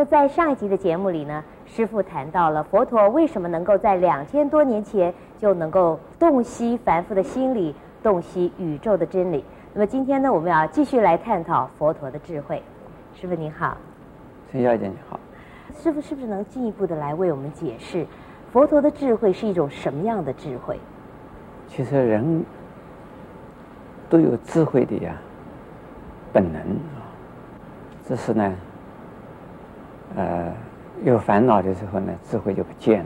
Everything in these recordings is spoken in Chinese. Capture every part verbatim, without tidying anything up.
在上一集的节目里呢，师父谈到了佛陀为什么能够在两千多年前就能够洞悉凡夫的心理，洞悉宇宙的真理。那么今天呢，我们要继续来探讨佛陀的智慧。师父您好。 陈小姐你好。 师父是不是能进一步的来为我们解释佛陀的智慧是一种什么样的智慧？ 其实人都有智慧的呀本能啊，只是呢呃有烦恼的时候呢，智慧就不见了。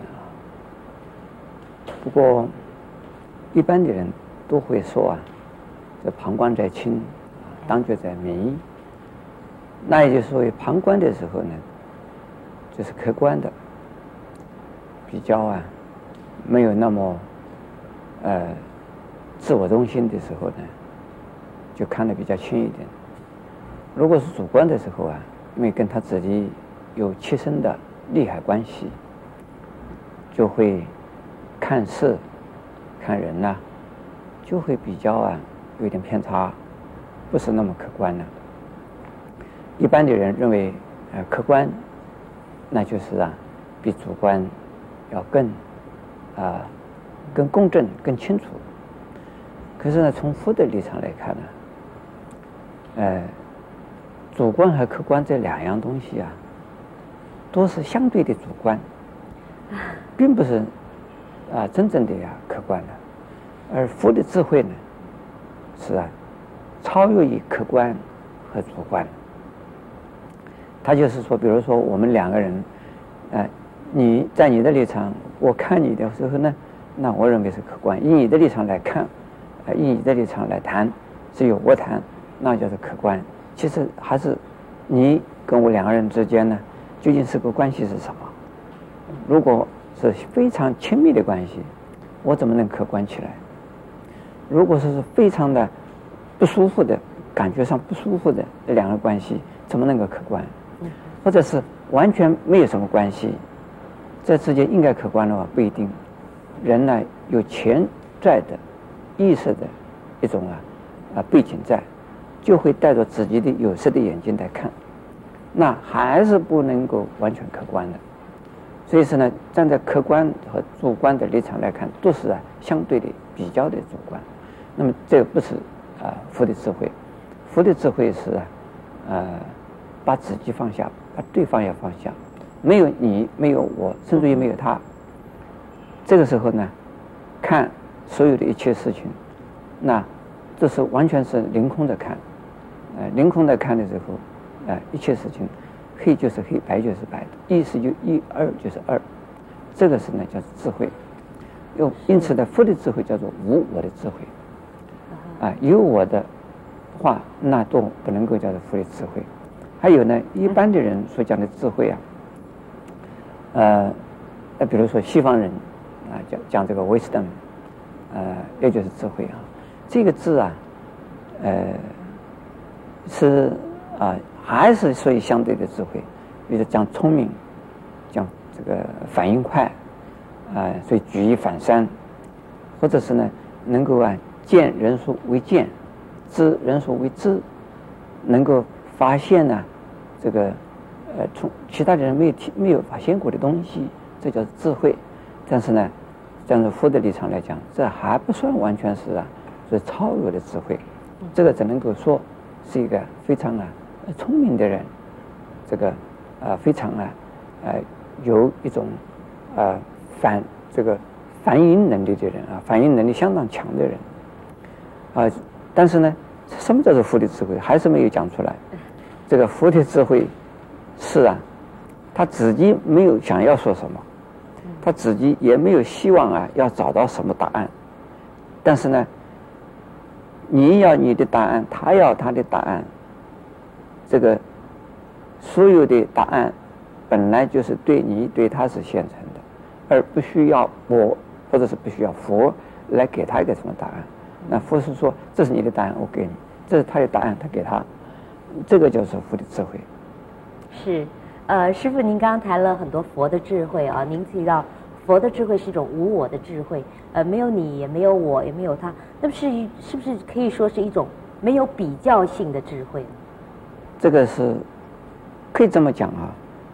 不过一般的人都会说啊，这旁观者清，当局者迷。那也就是说，旁观的时候呢，就是客观的，比较啊，没有那么呃自我中心的时候呢，就看得比较轻一点。如果是主观的时候啊，因为跟他自己有切身的利害关系，就会看事、看人呐、啊，就会比较啊有点偏差，不是那么客观了。一般的人认为，呃，客观，那就是啊，比主观要更啊、呃、更公正、更清楚。可是呢，从佛的立场来看呢，呃，主观和客观这两样东西啊，都是相对的主观，并不是啊、呃、真正的呀客观的。而佛的智慧呢，是啊，超越于客观和主观。他就是说，比如说我们两个人，呃，你在你的立场，我看你的时候呢，那我认为是客观；以你的立场来看，呃，以你的立场来谈，只有我谈，那就是客观。其实还是你跟我两个人之间呢，究竟是个关系是什么？如果是非常亲密的关系，我怎么能客观起来？如果说是非常的不舒服的，感觉上不舒服的这两个关系，怎么能够客观？或者是完全没有什么关系，这之间应该客观的话不一定。人呢有潜在的意识的一种啊啊背景在，就会带着自己的有色的眼睛来看，那还是不能够完全客观的。所以说呢，站在客观和主观的立场来看，都是啊相对的比较的主观。那么这个不是啊佛的智慧，佛的智慧是啊呃把自己放下，把对方也放下，没有你，没有我，甚至于没有他。这个时候呢，看所有的一切事情，那这是完全是凌空的看，呃，凌空的看的时候，呃，一切事情，黑就是黑，白就是白的，一是就一，二就是二，这个是呢叫智慧。又因此呢，佛的智慧叫做无我的智慧，啊、呃，有我的话，那都不能够叫做佛的智慧。还有呢，一般的人所讲的智慧啊，呃，呃，比如说西方人啊，讲讲这个 wisdom， 呃，也就是智慧啊。这个字啊，呃，是啊、呃，还是属于相对的智慧，比如讲聪明，讲这个反应快，啊、呃，所以举一反三，或者是呢，能够啊见人所为见，知人所为知，能够发现呢。这个，呃，从其他人没有没有发现过的东西，这叫智慧。但是呢，站在佛的立场来讲，这还不算完全是啊，是超越的智慧。这个只能够说是一个非常啊聪明的人，这个啊非常啊呃有一种呃反这个反应能力的人啊，反应能力相当强的人啊。但是呢，什么叫做佛的智慧，还是没有讲出来。这个佛的智慧是啊，他自己没有想要说什么，他自己也没有希望啊要找到什么答案，但是呢，你要你的答案，他要他的答案，这个所有的答案本来就是对你对他是现成的，而不需要我或者是不需要佛来给他一个什么答案。那佛是说这是你的答案，我给你；这是他的答案，他给他。这个就是佛的智慧。 是，呃，师父，您刚刚谈了很多佛的智慧啊，您提到佛的智慧是一种无我的智慧，呃，没有你，也没有我，也没有他，那么是是不是可以说是一种没有比较性的智慧呢？ 这个是可以这么讲啊，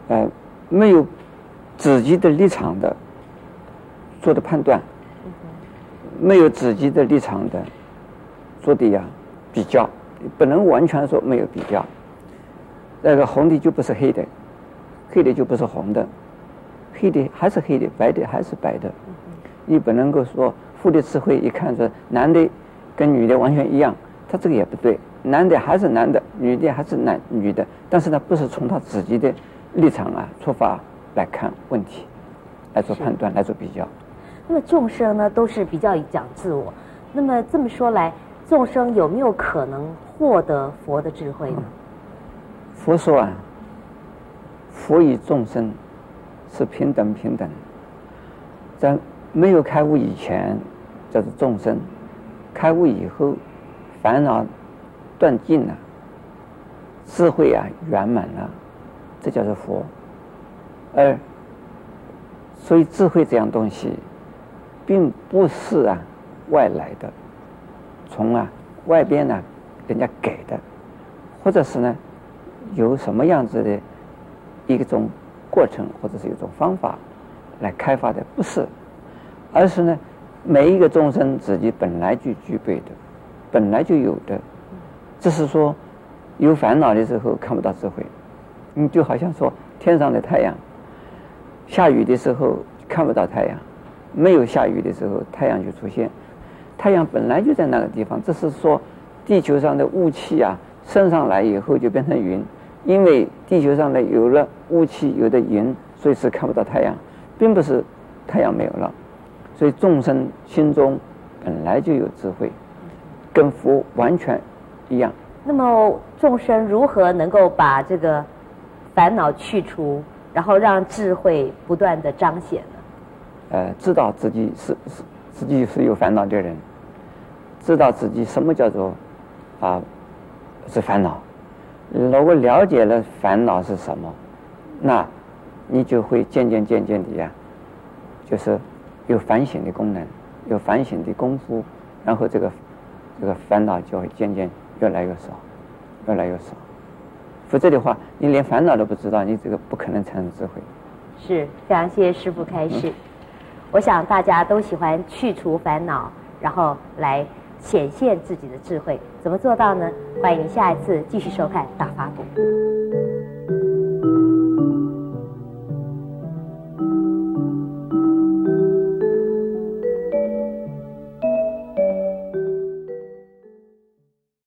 呃，没有自己的立场的做的判断，没有自己的立场的做的呀比较，不能完全说没有比较。那个红的就不是黑的，黑的就不是红的，黑的还是黑的，白的还是白的。你不能够说富的智慧一看说男的跟女的完全一样，他这个也不对，男的还是男的，女的还是男女的，但是呢不是从他自己的立场啊出发来看问题，来做判断，来做比较。 那么众生呢都是比较讲自我，那么这么说来，众生有没有可能获得佛的智慧呢？嗯、 佛说啊，佛与众生是平等平等，在没有开悟以前叫做众生，开悟以后烦恼断尽了，智慧啊圆满了，这叫做佛。而所以智慧这样东西并不是啊外来的，从啊外边呢、啊、人家给的，或者是呢有什么样子的一种过程或者是一种方法来开发的，不是，而是呢每一个众生自己本来就具备的，本来就有的，只是说有烦恼的时候看不到智慧。你就好像说天上的太阳，下雨的时候看不到太阳，没有下雨的时候太阳就出现，太阳本来就在那个地方，只是说地球上的雾气啊升上来以后就变成云，因为地球上的有了雾气有的云，所以是看不到太阳，并不是太阳没有了。所以众生心中本来就有智慧，跟佛完全一样。 那么众生如何能够把这个烦恼去除，然后让智慧不断的彰显呢？ 呃，知道自己是是自己是有烦恼的人，知道自己什么叫做啊是烦恼。如果了解了烦恼是什么，那你就会渐渐渐渐的呀，就是有反省的功能，有反省的功夫，然后这个这个烦恼就会渐渐越来越少，越来越少。否则的话，你连烦恼都不知道，你这个不可能产生智慧。 是，非常谢谢师父开示。嗯、我想大家都喜欢去除烦恼，然后来显现自己的智慧。怎么做到呢？欢迎下一次继续收看《大法古》。